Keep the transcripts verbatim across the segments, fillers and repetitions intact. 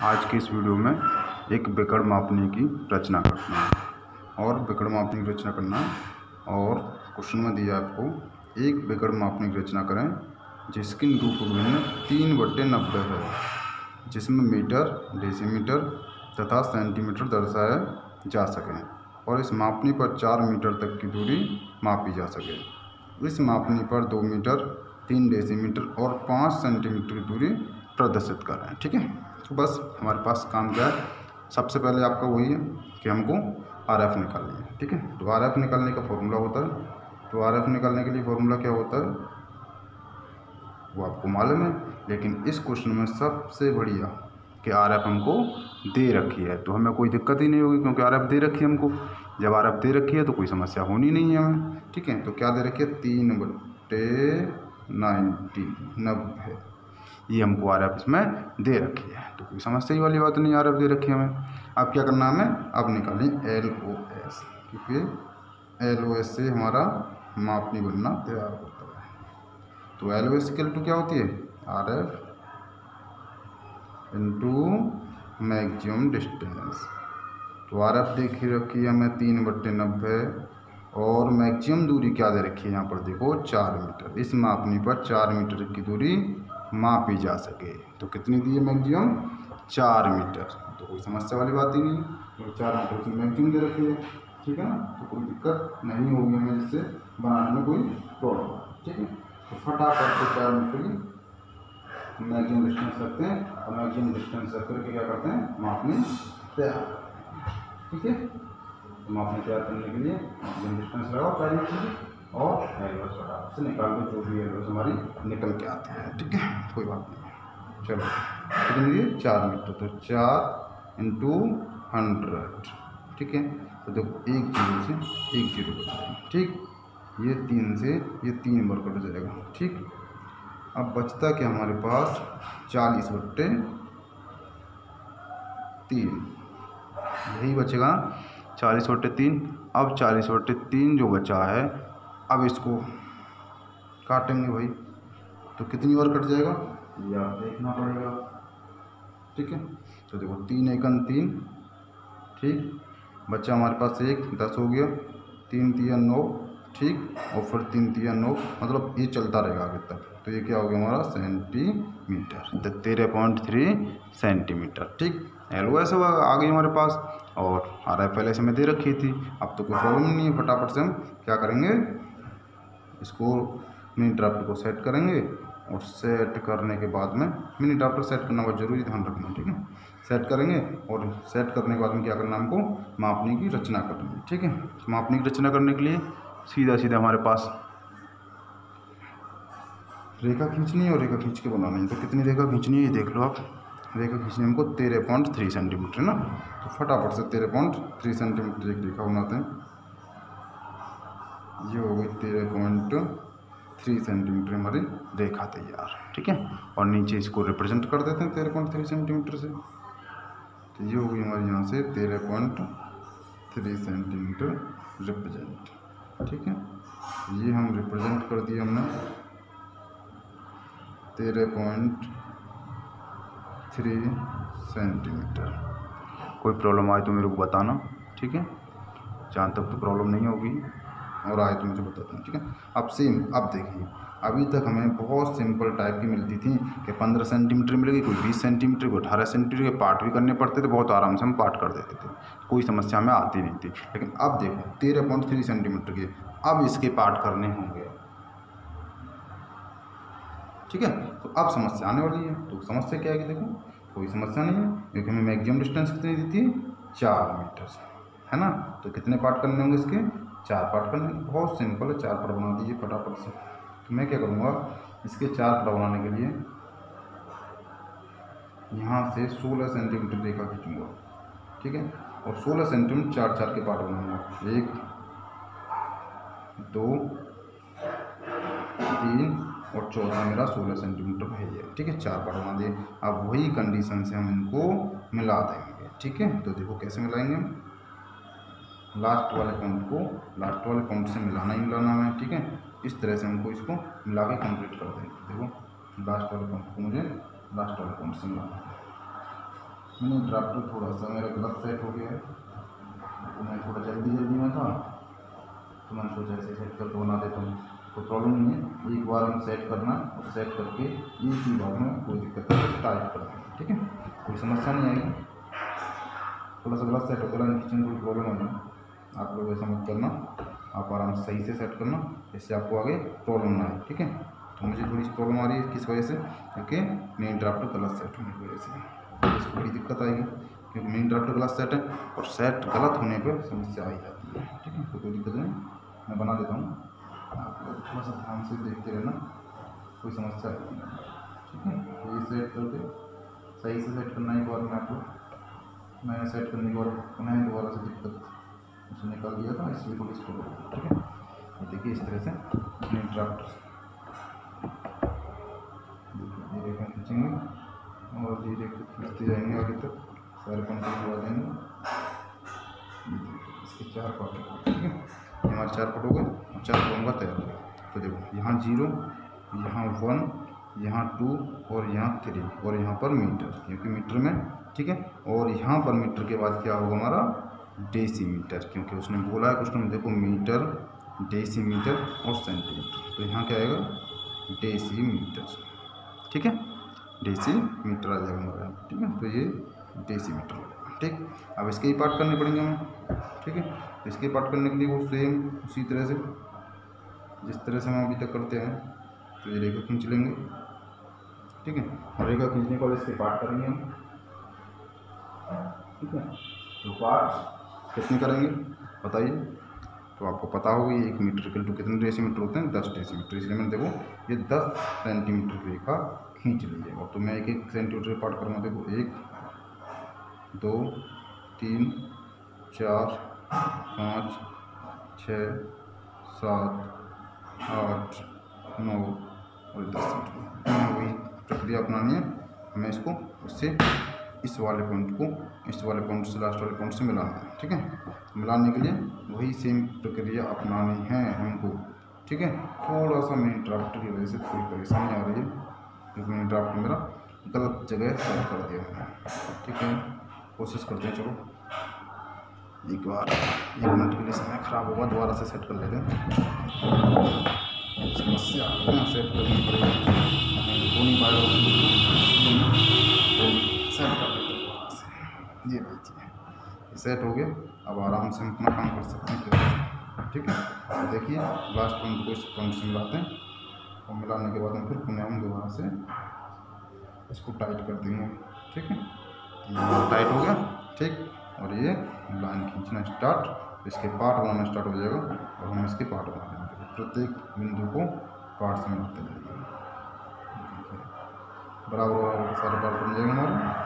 आज की इस वीडियो में एक बिकड़ मापने की रचना करना है और बिकड़ मापने की रचना करना है और क्वेश्चन में दिया आपको एक बिकड़ मापने की रचना करें जिसकी निरूपक भिन्न तीन बट्टे नब्बे है, जिसमें मीटर, डेसीमीटर तथा सेंटीमीटर दर्शाया जा सके और इस मापनी पर चार मीटर तक की दूरी मापी जा सके। इस मापनी पर दो मीटर, तीन डेसीमीटर और पाँच सेंटीमीटर की दूरी प्रदर्शित करें। ठीक है, तो बस हमारे पास काम क्या है, सबसे पहले आपका वही है कि हमको आर एफ निकालनी है। ठीक है, तो आर एफ निकालने का फॉर्मूला होता है, तो आर एफ निकालने के लिए फॉर्मूला क्या होता है वो आपको मालूम है, लेकिन इस क्वेश्चन में सबसे बढ़िया कि आर एफ हमको दे रखी है तो हमें कोई दिक्कत ही नहीं होगी, क्योंकि आर एफ दे रखी है हमको। जब आर एफ दे रखी है तो कोई समस्या होनी नहीं है हमें। ठीक है, तो क्या दे रखी है, तीन बट्टे नाइन्टी नब्बे, ये हमको आर एफ इसमें दे रखी है, तो कोई समस्या ही वाली बात नहीं, आर एफ दे रखी है हमें। अब क्या करना है हमें, अब निकालें एल ओ एस, क्योंकि एल ओ एस से हमारा मापनी बनना तैयार होता है। तो L O S equal to क्या होती है, R F into maximum distance. तो आर एफ देखी रखी है हमें तीन बट्टे नब्बे और मैक्सिमम दूरी क्या दे रखी है यहाँ पर देखो, चार मीटर। इस मापनी पर चार मीटर की दूरी मापी जा सके, तो कितनी दी है मैक्सिमम, चार मीटर, तो कोई समस्या वाली बात ही नहीं, तो चार मीटर से मैक्सिमम दे रखी है। ठीक है ना, तो कोई दिक्कत नहीं होगी हमें जिससे बनाने में कोई प्रॉब्लम। ठीक है, तो फटाफट से चार मीटर की मैक्सिमम डिस्टेंस रखते हैं और मैक्सिमम डिस्टेंस रख करके क्या करते हैं, मापने तैयार। ठीक है, तो मापने तैयार करने के लिए मैक्सिमम डिस्टेंस लगाओ चार मीटर की और एलओएस फटाफट से निकाल दो, जो भी एलओएस हमारी निकल के आते हैं। ठीक है, कोई बात नहीं। चलो कितनी ये, चार मीटर, तो चार इंटू हंड्रेड। ठीक है, तो देखो एक जीरो से एक जीरो कट जाएगा। ठीक, ये तीन से ये तीन बार कट जाएगा। ठीक, अब बचता क्या हमारे पास, चालीस बट्टे तीन, यही बचेगा चालीस बट्टे तीन। अब चालीस बट्टे तीन जो बचा है, अब इसको काटेंगे भाई, तो कितनी बार कट जाएगा ये आप देखना पड़ेगा। ठीक है, तो देखो तीन एकन तीन, ठीक, बच्चा हमारे पास एक, दस हो गया, तीन तिया नौ, ठीक, और फिर तीन तिया नौ, मतलब ये चलता रहेगा आगे तक। तो ये क्या हो गया हमारा, सेंटीमीटर, तो तेरह पॉइंट थ्री सेंटीमीटर। ठीक, एल ओ एस आ गई हमारे पास और आर एफ पहले से मैं दे रखी थी, अब तो कोई प्रॉब्लम नहीं है। फटाफट से हम क्या करेंगे, इसको मिनी ड्राफ्टर को सेट करेंगे और सेट करने के बाद में मिनी ड्राफ्टर सेट करना बहुत जरूरी, ध्यान रखना। ठीक है, सेट करेंगे और सेट करने के बाद में क्या करना, हमको मापने की रचना करनी है। ठीक है, तो मापने की रचना करने के लिए सीधा सीधा हमारे पास रेखा खींचनी है और रेखा खींच के बनानी है। तो कितनी रेखा खींचनी है ये देख लो आप, रेखा खींचनी हमको तेरह पॉइंट थ्री सेंटीमीटर ना, तो फटाफट से तेरह पॉइंट थ्री सेंटीमीटर एक रेखा बनाते हैं। ये हो गई तेरह पॉइंट थ्री सेंटीमीटर हमारी रेखा तैयार। ठीक है, और नीचे इसको रिप्रेजेंट कर देते हैं तेरह पॉइंट थ्री सेंटीमीटर से, तो ये हो गई हमारी यहाँ से तेरह पॉइंट थ्री सेंटीमीटर रिप्रेजेंट। ठीक है, ये हम रिप्रेजेंट कर दिए हमने तेरह पॉइंट थ्री सेंटीमीटर। कोई प्रॉब्लम आए तो मेरे को बताना। ठीक है, जहाँ तक तो प्रॉब्लम नहीं होगी, और आए तो मुझे बता देना। ठीक है, अब सेम, अब देखिए अभी तक हमें बहुत सिंपल टाइप की मिलती थी कि पंद्रह सेंटीमीटर मिलेगी, कोई बीस सेंटीमीटर, कोई अठारह सेंटीमीटर के पार्ट भी करने पड़ते थे, बहुत आराम से हम पार्ट कर देते थे, कोई समस्या हमें आती नहीं थी। लेकिन अब देखो तेरह पॉइंट थ्री सेंटीमीटर के, अब इसके पार्ट करने होंगे। ठीक है, तो अब समस्या आने वाली है, तो समस्या क्या है कि देखो कोई समस्या नहीं है, क्योंकि हमें मैक्सिमम डिस्टेंस कितनी दी थी, चार मीटर, है ना। तो कितने पार्ट करने होंगे इसके, चार पार्ट करने, बहुत सिंपल है, चार पार्ट बना दीजिए फटाफट से। तो मैं क्या करूँगा, इसके चार पार्ट बनाने के लिए यहाँ से सोलह सेंटीमीटर रेखा खींचूँगा। ठीक है, और सोलह सेंटीमीटर चार चार के पार्ट बनाऊँगा, एक दो तीन और चौथा मेरा सोलह सेंटीमीटर है ये। ठीक है, चार पार्ट बना दिए। अब वही कंडीशन से हम इनको मिला देंगे। ठीक है, तो देखो कैसे मिलाएंगे हम, लास्ट वाले पॉइंट को लास्ट वाले पॉइंट से मिलाना ही मिलाना है। ठीक है, इस तरह से हमको इसको मिला के कंप्लीट कर देंगे। देखो लास्ट वाले पॉइंट को मुझे लास्ट वाले पॉइंट से मिलाना है, मिनी ड्राफ्टर थोड़ा सा मेरा गलत सेट हो गया है, तो मैं थोड़ा जल्दी जल्दी में था, तो मैंने सोचा ऐसे सेट करके बना देता हूँ। तो प्रॉब्लम नहीं है, एक बार हम सेट करना और सेट करके एक ही बार में कोई दिक्कत नहीं, टाइप कर देंगे, ठीक है, कोई समस्या नहीं आएगी। थोड़ा सा गलत सेट होता है किचन, कोई प्रॉब्लम हो जाए, आप लोग ऐसा मत करना, आप आराम से सही से सेट करना, इससे आपको आगे प्रॉब्लम ना आए, ठीक है। तो मुझे थोड़ी सी प्रॉब्लम आ रही है किस वजह से, क्योंकि मेन ड्राफ्टर गलत सेट होने की वजह से इसको बड़ी दिक्कत आएगी, क्योंकि मेन ड्राफ्टर गलत सेट है और सेट गलत होने पर समस्या आई जाती है, ठीक है। तो कोई दिक्कत नहीं, मैं बना देता हूँ, आप लोग थोड़ा सा ध्यान से देखते रहना, कोई समस्या आएगी नहीं, ठीक है। तो ये सेट करके सही से सेट करना, एक बार में आपको मैंने सेट करने के बाद पुनः दोबारा से दिक्कत उसने निकाल दिया था, इसलिए थोड़ी सी प्रॉब्लम, ठीक है। तो देखिए इस तरह से अपने ड्राफ्ट धीरे धीरे खींचेंगे और धीरे खींचते जाएंगे आगे तक, सारे पंखे लगा देंगे, इसके चार पार्ट, ठीक है। हमारे चार पार्ट हो गए और चार पार्ट तैयार हो गया। तो देखो यहाँ जीरो, यहाँ वन, यहाँ टू और यहाँ थ्री और यहाँ पर मीटर, क्योंकि मीटर में, ठीक है। और यहाँ पर मीटर के बाद क्या होगा हमारा डेसीमीटर, क्योंकि उसने बोला है क्वेश्चन में, देखो मीटर, डेसीमीटर और सेंटीमीटर, तो यहाँ क्या आएगा डेसीमीटर, ठीक है, डेसीमीटर आ जाएगा हमारा, ठीक है। तो ये डेसीमीटर हो जाएगा, ठीक। अब इसके ही पार्ट करने पड़ेंगे हमें, ठीक है। तो इसके पार्ट करने के लिए वो सेम उसी तरह से जिस तरह से हम अभी तक करते हैं, तो ये रेखा खींच लेंगे, ठीक है। और रेखा खींचने के बाद इसके पार्ट करेंगे हम, ठीक है। तो पार्ट कितने करेंगे बताइए, तो आपको पता होगा ये एक मीटर के टू कितने डेसीमीटर होते हैं, दस डेसीमीटर, इसलिए मैंने देखो ये दस सेंटीमीटर की रेखा खींच लीजिएगा। तो मैं एक एक सेंटीमीटर पार्ट करूँगा, देखो एक, दो, तीन, चार, पाँच, छः, सात, आठ, नौ और दस सेंटीमीटर, वही प्रक्रिया अपनानी है हमें। इसको उससे इस वाले पॉइंट को इस वाले पॉइंट से लास्ट वाले पॉइंट से मिलाना है, ठीक है। मिलाने के लिए वही सेम प्रक्रिया अपनानी है हमको, ठीक है। थोड़ा सा मेन ड्राफ्ट की वजह से थोड़ी परेशानी आ रही है, क्योंकि मेन ड्राफ्ट मेरा गलत जगह सेट कर दिया है, ठीक है। कोशिश करते हैं, चलो एक बार एक मिनट के लिए समय ख़राब होगा, दोबारा से सेट कर लेते हैं, समस्या सेट करनी पड़ेगी, हो नहीं पाएगा सेट कर लेते हैं। ये देखिए सेट हो गया, अब आराम से हम अपना काम कर सकते हैं, ठीक है। तो देखिए लास्ट पॉइंट को इस पॉइंट से मिलाते हैं और मिलाने के बाद हम फिर पुनः हम दोबारा से इसको टाइट कर देंगे, ठीक है। ये टाइट हो गया, ठीक। और ये लाइन खींचना स्टार्ट, इसके पार्ट बनाना स्टार्ट हो जाएगा और हम इसके पार्ट बना देंगे, प्रत्येक बिंदु को पार्ट से मिलाते जाएंगे, बराबर बराबर सारे पार्ट बन जाएंगे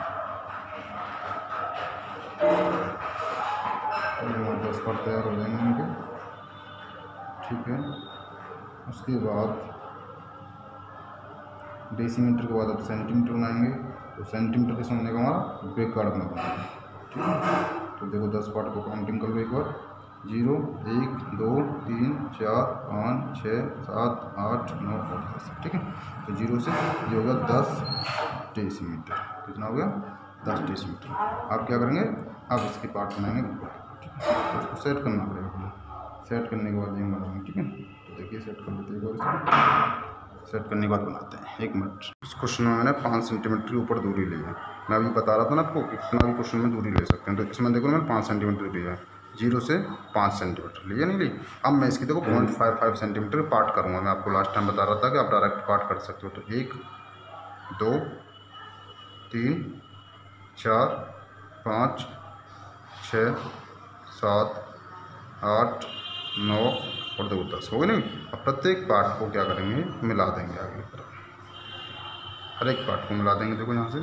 हमारे, दस पार्ट तैयार हो जाएंगे उनके, ठीक है। उसके बाद डेसीमीटर के बाद अब सेंटीमीटर बनाएंगे, तो सेंटीमीटर के समझने का हमारा बेकार में बनाएंगे, ठीक है। तो देखो दस पार्ट को काउंटिंग कर लो एक बार, जीरो, एक, दो, तीन, चार, पाँच, छः, सात, आठ, नौ और दस, ठीक है। तो जीरो से ये होगा दस डेसीमीटर, कितना हो गया दस डेसीमीटर। आप क्या करेंगे, अब इसके पार्ट बनाएंगे, ठीक है। तो उसको सेट करना पड़ेगा, सेट करने के बाद ये बनाएंगे, ठीक है। तो देखिए सेट कर लेते हैं, इसको सेट करने के बाद बनाते हैं, एक मिनट। इस क्वेश्चन में मैंने पाँच सेंटीमीटर के ऊपर दूरी ली है, मैं अभी बता रहा था ना आपको कितना भी क्वेश्चन में दूरी ले सकते हैं, तो इसमें देखो मैंने पाँच सेंटीमीटर लिया है, जीरो से पाँच सेंटीमीटर लिया नहीं ली। अब मैं इसकी देखो point five five centimetre part करूँगा, मैं आपको लास्ट टाइम बता रहा था कि आप डायरेक्ट पार्ट कर सकते हो। तो एक, दो, तीन, चार, पाँच, छः, सात, आठ, नौ और दो दस हो गए नहीं। अब प्रत्येक पार्ट को क्या करेंगे, मिला देंगे आगे की तरफ, हर एक पार्ट को मिला देंगे। देखो यहाँ से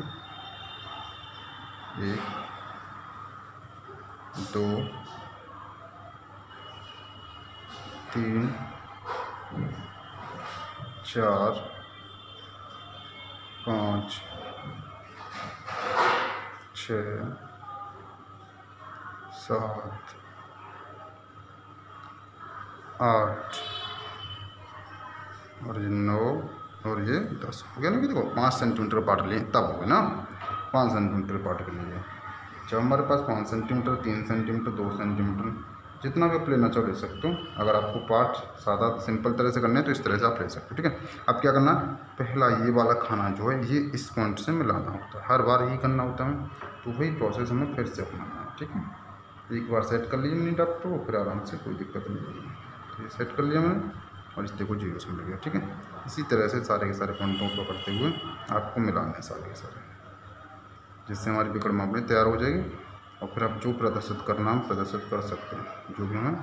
एक, दो, तीन, चार, पाँच, छः, सात, आठ और ये नौ और ये दस हो गया ना। कि देखो पाँच सेंटीमीटर पार्ट लिए तब हो गया ना। पाँच सेंटीमीटर पार्ट कर लीजिए। जब हमारे पास पाँच सेंटीमीटर, तीन सेंटीमीटर, दो सेंटीमीटर, जितना भी आप लेना चाहो ले सकते हो। अगर आपको पार्ट सादा सिंपल तरह से करना है तो इस तरह से आप ले सकते हो, ठीक है। अब क्या करना, पहला ये वाला खाना जो है ये इस पॉइंट से मिलाना होता है, हर बार यही करना होता है, तो वही प्रोसेस हमें फिर से अपनाना है, ठीक है। एक बार सेट कर लीजिए नी डॉक्टर को, फिर आराम से, कोई दिक्कत नहीं होगी। तो ये सेट कर लिया मैंने और इस देखो जीरो से मिल गया, ठीक है। इसी तरह से सारे के सारे पॉइंटों को करते हुए आपको मिलाना है सारे के सारे, जिससे हमारी बिगड़ मापनी तैयार हो जाएगी। और फिर आप जो प्रदर्शित करना हम प्रदर्शित कर सकते हैं, जो भी हमें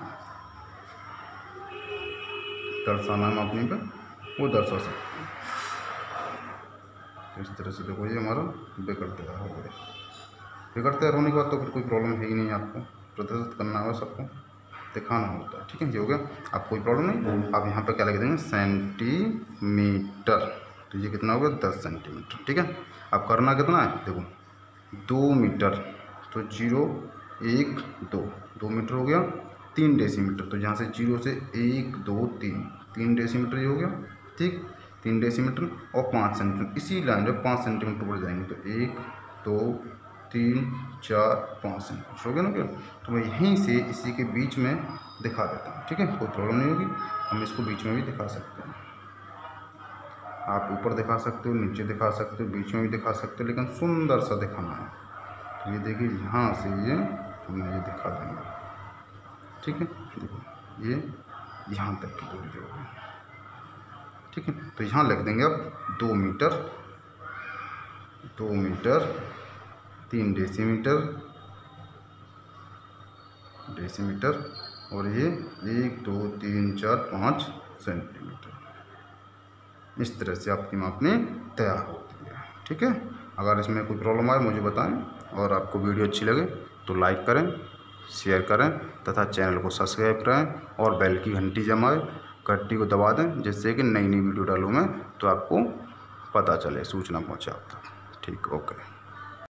दर्शाना है मापनी पे वो दर्शा सकते हैं। तो इस तरह से देखो ये हमारा बिगड़ तैयार हो गया। बिगड़ तैयार होने के बाद तो फिर कोई प्रॉब्लम है ही नहीं, आपको प्रदर्शित करना होगा, सबको दिखाना होता है, ठीक है। ये हो गया, आप कोई प्रॉब्लम नहीं। अब यहाँ पे क्या लिख देंगे, सेंटीमीटर, तो ये कितना हो गया, दस सेंटीमीटर, ठीक है। अब करना कितना है, देखो दो मीटर, तो जीरो एक दो, दो मीटर हो गया। तीन डेसीमीटर, तो यहाँ से जीरो से एक दो तीन, तीन डेसीमीटर ये हो गया, ठीक। तीन डेसीमीटर और पाँच सेंटीमीटर, इसी लाइन में पाँच सेंटीमीटर पर जाएंगे, तो एक दो तीन चार पाँच सेंटीमीटर हो गया ना क्या। तो मैं यहीं से इसी के बीच में दिखा देता हूँ, ठीक है, कोई प्रॉब्लम नहीं होगी। हम इसको बीच में भी दिखा सकते हैं, आप ऊपर दिखा सकते हो, नीचे दिखा सकते हो, बीच में भी दिखा सकते हो, लेकिन सुंदर सा दिखाना है। तो ये देखिए यहाँ से ये हमने ये दिखा देंगे, ठीक है। देखो ये यहाँ तक की दूरी जो है, ठीक है। तो यहाँ लिख देंगे अब दो मीटर, दो मीटर, तीन डेसीमीटर, डेसीमीटर, और ये एक दो तीन चार पाँच सेंटीमीटर। इस तरह से आपकी मापनी तैयार होती है, ठीक है। अगर इसमें कोई प्रॉब्लम आए मुझे बताएं, और आपको वीडियो अच्छी लगे तो लाइक करें, शेयर करें तथा चैनल को सब्सक्राइब करें और बेल की घंटी जमाएं, घंटी को दबा दें, जिससे कि नई नई वीडियो डालूँ मैं तो आपको पता चले, सूचना पहुँचे आप तक, ठीक। ओके।